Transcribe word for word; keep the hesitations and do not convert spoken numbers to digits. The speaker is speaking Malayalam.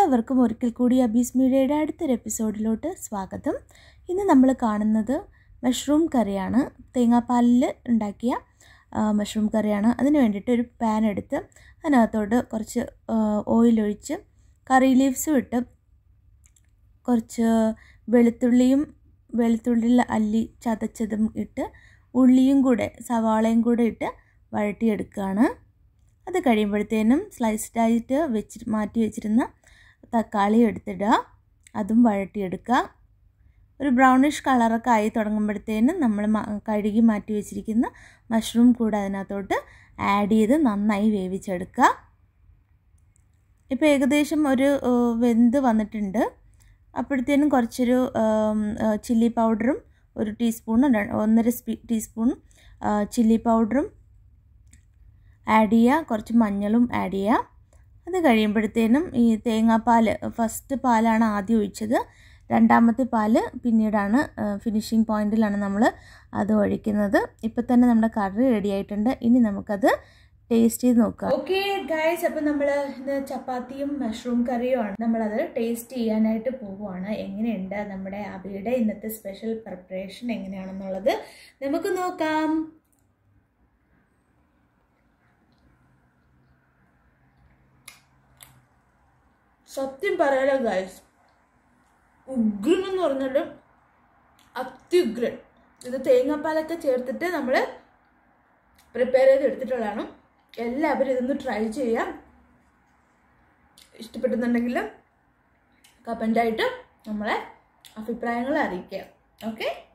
എല്ലാവർക്കും ഒരിക്കൽ കൂടി അബീസ് മീഡിയയുടെ അടുത്തൊരു എപ്പിസോഡിലോട്ട് സ്വാഗതം. ഇന്ന് നമ്മൾ കാണുന്നത് മഷ്റൂം കറിയാണ്. തേങ്ങാപ്പാലിൽ ഉണ്ടാക്കിയ മഷ്റൂം കറിയാണ്. അതിന് വേണ്ടിയിട്ട് ഒരു പാൻ എടുത്ത് അതിനകത്തോട്ട് കുറച്ച് ഓയിലൊഴിച്ച് കറി ലീവ്സും ഇട്ട് കുറച്ച് വെളുത്തുള്ളിയും വെളുത്തുള്ളി അല്ലി ചതച്ചതും ഇട്ട് ഉള്ളിയും കൂടെ സവാളയും കൂടെ ഇട്ട് വഴറ്റിയെടുക്കുകയാണ്. അത് കഴിയുമ്പോഴത്തേനും സ്ലൈസ്ഡായിട്ട് വെച്ച് മാറ്റി വെച്ചിരുന്ന തക്കാളി എടുത്തിടുക, അതും വഴറ്റിയെടുക്കുക. ഒരു ബ്രൗണിഷ് കളറൊക്കെ ആയി തുടങ്ങുമ്പോഴത്തേനും നമ്മൾ കഴുകി മാറ്റി വെച്ചിരിക്കുന്ന മഷ്റൂം കൂടെ അതിനകത്തോട്ട് ആഡ് ചെയ്ത് നന്നായി വേവിച്ചെടുക്കുക. ഇപ്പോൾ ഏകദേശം ഒരു വെന്ത് വന്നിട്ടുണ്ട്. അപ്പോഴത്തേനും കുറച്ചൊരു ചില്ലി പൗഡറും ഒരു ടീസ്പൂൺ ഒന്നര ടീസ്പൂൺ ചില്ലി പൗഡറും ആഡ് ചെയ്യുക, കുറച്ച് മഞ്ഞളും ആഡ് ചെയ്യുക. അത് കഴിയുമ്പോഴത്തേനും ഈ തേങ്ങാപ്പാൽ ഫസ്റ്റ് പാലാണ് ആദ്യം ഒഴിച്ചത്, രണ്ടാമത്തെ പാല് പിന്നീടാണ് ഫിനിഷിംഗ് പോയിന്റിലാണ് നമ്മൾ അത് ഒഴിക്കുന്നത്. ഇപ്പം തന്നെ നമ്മുടെ കറി റെഡി ആയിട്ടുണ്ട്. ഇനി നമുക്കത് ടേസ്റ്റ് ചെയ്ത് നോക്കാം. ഓക്കെ ഗൈസ്, അപ്പം നമ്മൾ ഇന്ന് ചപ്പാത്തിയും മഷ്റൂം കറിയുമാണ് നമ്മളത് ടേസ്റ്റ് ചെയ്യാനായിട്ട് പോവുകയാണ്. എങ്ങനെയുണ്ട് നമ്മുടെ അബിയുടെ ഇന്നത്തെ സ്പെഷ്യൽ പ്രിപ്പറേഷൻ എങ്ങനെയാണെന്നുള്ളത് നമുക്ക് നോക്കാം. സത്യം പറയാലോ ഗൈസ്, ഉഗ്രൻ എന്ന് പറഞ്ഞാൽ അത്യുഗ്രൻ. ഇത് തേങ്ങാപ്പാലൊക്കെ ചേർത്തിട്ട് നമ്മൾ പ്രിപ്പയർ ചെയ്ത് എടുത്തിട്ടുള്ളതാണ്. എല്ലാവരും ഇതൊന്ന് ട്രൈ ചെയ്യാം. ഇഷ്ടപ്പെടുന്നുണ്ടെങ്കിൽ കമൻ്റായിട്ട് നമ്മളെ അഭിപ്രായങ്ങൾ അറിയിക്കുക. ഓക്കെ.